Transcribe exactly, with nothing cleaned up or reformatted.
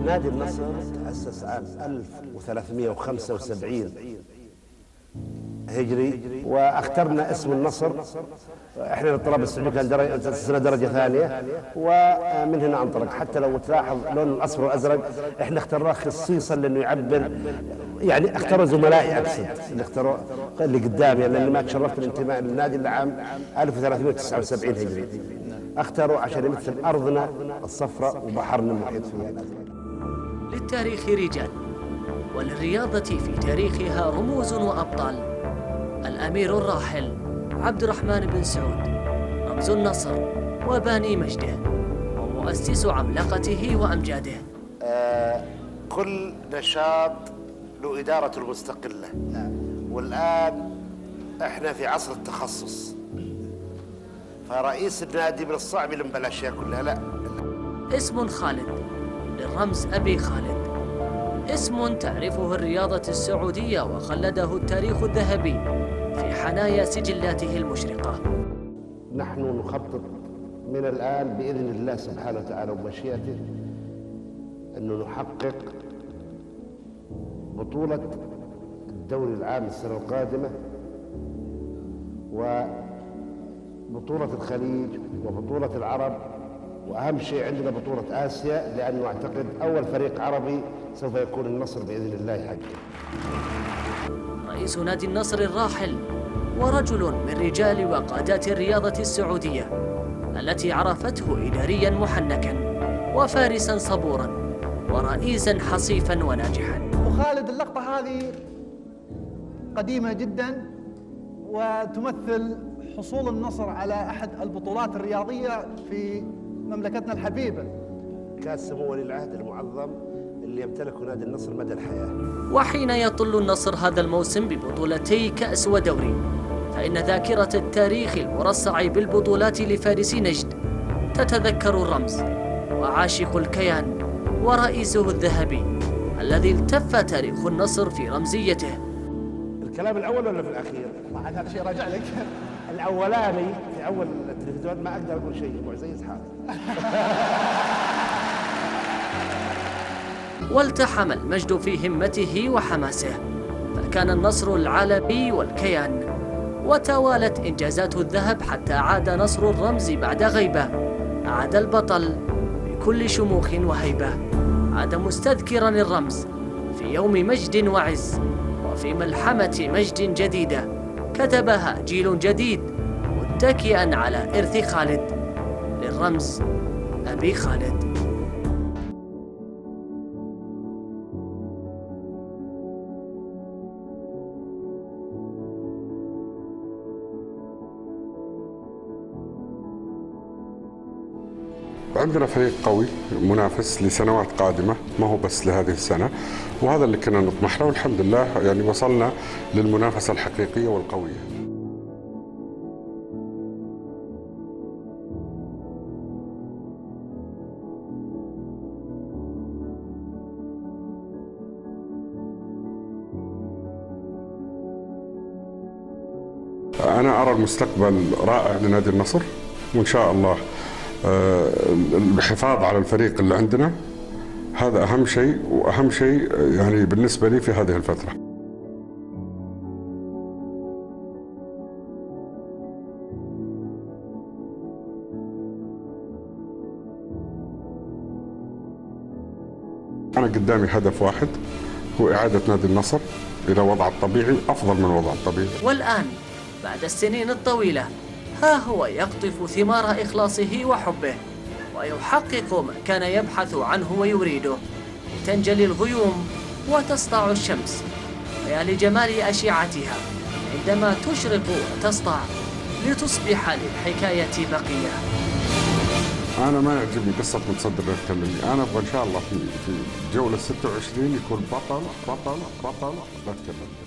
نادي النصر تأسس عام ألف وثلاثمئة وخمسة وسبعين هجري، واخترنا اسم النصر. احنا للطلاب السعودي كان درجة تأسسنا درجة ثانية، ومن هنا انطلق. حتى لو تلاحظ لون الاصفر والازرق احنا اخترناه خصيصا لانه يعبر، يعني اختاروا زملائي اقصد اللي اختاروا اللي قدامي، يعني لاني ما تشرفت الانتماء للنادي الا عام ألف وثلاثمئة وتسعة وسبعين هجري. اختاروا عشان يمثل ارضنا الصفراء وبحرنا المحيط فيها الازرق. للتاريخ رجال، وللرياضة في تاريخها رموز وأبطال. الأمير الراحل عبد الرحمن بن سعود رمز النصر وباني مجده ومؤسس عملاقته وأمجاده. آه كل نشاط له إدارته المستقلة، والآن احنا في عصر التخصص، فرئيس النادي من الصعب يلم بالأشياء كلها. لا، اسم خالد للرمز أبي خالد، اسم تعرفه الرياضة السعودية وخلده التاريخ الذهبي في حنايا سجلاته المشرقة. نحن نخطط من الآن بإذن الله سبحانه وتعالى ومشيئته أنه نحقق بطولة الدوري العام السنة القادمة، وبطولة الخليج، وبطولة العرب، وأهم شيء عندنا بطولة آسيا، لأنه أعتقد أول فريق عربي سوف يكون النصر بإذن الله يحقق. رئيس نادي النصر الراحل ورجل من رجال وقادات الرياضة السعودية التي عرفته إدارياً محنكاً وفارساً صبوراً ورئيساً حصيفاً وناجحاً. وخالد، اللقطة هذه قديمة جداً وتمثل حصول النصر على أحد البطولات الرياضية في مملكتنا الحبيبة. كاس سمو ولي العهد المعظم اللي يمتلكه نادي النصر مدى الحياة. وحين يطل النصر هذا الموسم ببطولتي كأس ودوري، فإن ذاكرة التاريخ المرصع بالبطولات لفارس نجد تتذكر الرمز وعاشق الكيان ورئيسه الذهبي الذي التف تاريخ النصر في رمزيته. الكلام الأول ولا في الأخير؟ ما عاد هذا شيء راجع لك. الأولاني في أول التلفزيون ما أقدر أقول شيء، معزز حاضر. والتحم المجد في همته وحماسه، فكان النصر العالمي والكيان، وتوالت إنجازات الذهب حتى عاد نصر الرمز بعد غيبة. عاد البطل بكل شموخ وهيبة، عاد مستذكرا الرمز في يوم مجد وعز، وفي ملحمة مجد جديدة كتبها جيل جديد متكئا على إرث خالد للرمز أبي خالد. عندنا فريق قوي منافس لسنوات قادمة، ما هو بس لهذه السنة، وهذا اللي كنا نطمح له، والحمد لله يعني وصلنا للمنافسة الحقيقية والقوية. أنا أرى المستقبل رائع لنادي النصر، وإن شاء الله الحفاظ على الفريق اللي عندنا هذا أهم شيء، وأهم شيء يعني بالنسبة لي في هذه الفترة. أنا قدامي هدف واحد، هو إعادة نادي النصر إلى وضعه الطبيعي، أفضل من وضعه الطبيعي. والآن بعد السنين الطويلة ها هو يقطف ثمار إخلاصه وحبه، ويحقق ما كان يبحث عنه ويريده. تنجلي الغيوم وتسطع الشمس، ويا لجمال أشعتها عندما تشرق وتسطع لتصبح للحكاية بقية. أنا ما يعجبني قصة متصدر يتكلمني، أنا أبغى إن شاء الله في في جولة ستة وعشرين يكون بطل بطل بطل لا تكلم.